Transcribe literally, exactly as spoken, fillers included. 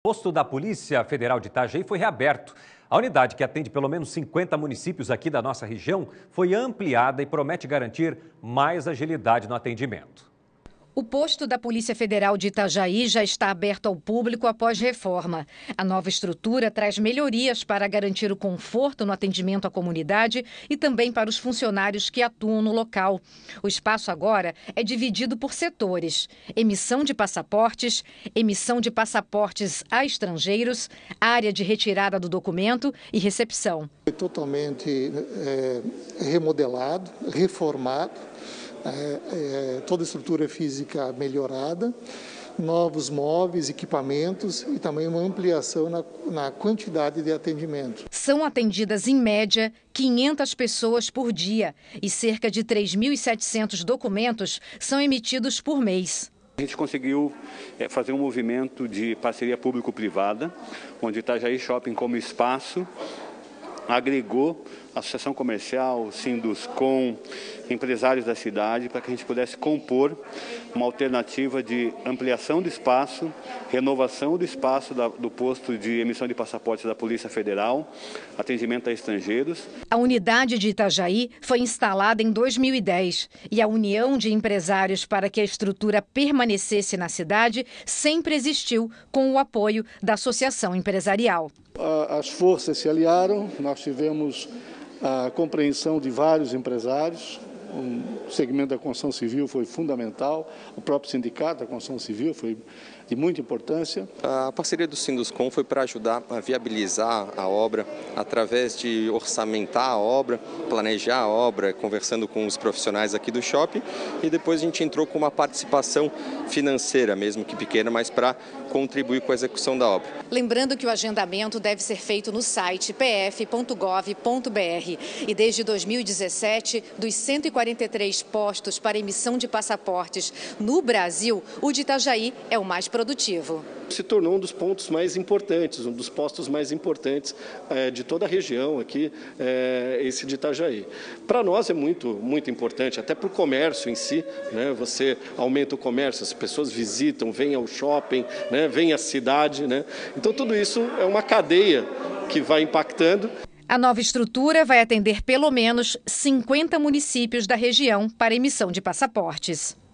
posto da Polícia Federal de Itajaí foi reaberto. A unidade, que atende pelo menos cinquenta municípios aqui da nossa região, foi ampliada e promete garantir mais agilidade no atendimento. O posto da Polícia Federal de Itajaí já está aberto ao público após reforma. A nova estrutura traz melhorias para garantir o conforto no atendimento à comunidade e também para os funcionários que atuam no local. O espaço agora é dividido por setores: emissão de passaportes, emissão de passaportes a estrangeiros, área de retirada do documento e recepção. Foi totalmente é, remodelado, reformado. É, é, toda a estrutura física melhorada, novos móveis, equipamentos e também uma ampliação na, na quantidade de atendimento. São atendidas, em média, quinhentas pessoas por dia e cerca de três mil e setecentos documentos são emitidos por mês. A gente conseguiu é, fazer um movimento de parceria público-privada, onde Itajaí Shopping, como espaço, agregou a Associação Comercial, Sinduscom, empresários da cidade, para que a gente pudesse compor uma alternativa de ampliação do espaço, renovação do espaço da, do posto de emissão de passaportes da Polícia Federal, atendimento a estrangeiros. A unidade de Itajaí foi instalada em dois mil e dez e a união de empresários para que a estrutura permanecesse na cidade sempre existiu, com o apoio da Associação Empresarial. As forças se aliaram, nós tivemos a compreensão de vários empresários, o segmento da construção civil foi fundamental, o próprio sindicato da construção civil foi de muita importância. A parceria do Sinduscom foi para ajudar a viabilizar a obra através de orçamentar a obra, planejar a obra, conversando com os profissionais aqui do shopping, e depois a gente entrou com uma participação financeira, mesmo que pequena, mas para contribuir com a execução da obra. Lembrando que o agendamento deve ser feito no site p f ponto gov ponto b r e desde dois mil e dezessete, dos cento e quarenta e três postos para emissão de passaportes no Brasil, o de Itajaí é o mais produtivo. Se tornou um dos pontos mais importantes, um dos postos mais importantes é, de toda a região aqui, é, esse de Itajaí. Para nós é muito, muito importante, até para o comércio em si, né? Você aumenta o comércio, as pessoas visitam, vêm ao shopping, né? Vêm à cidade, né? Então tudo isso é uma cadeia que vai impactando. A nova estrutura vai atender pelo menos cinquenta municípios da região para emissão de passaportes.